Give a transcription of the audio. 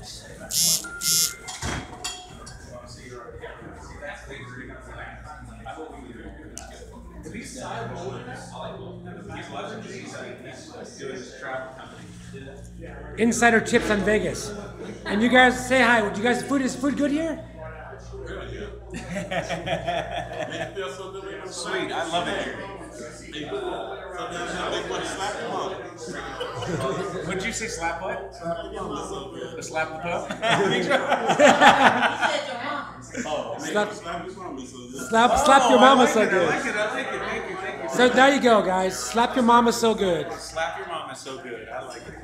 Insider tips on Vegas. And you guys say hi. Would you guys is food good here? Sweet, I love it here. Would you say slap what? Slap the pub? Slap your mama so good. I like it. Thank you. So there you go, guys. Slap your mama so good. Slap your mama so good. I like it.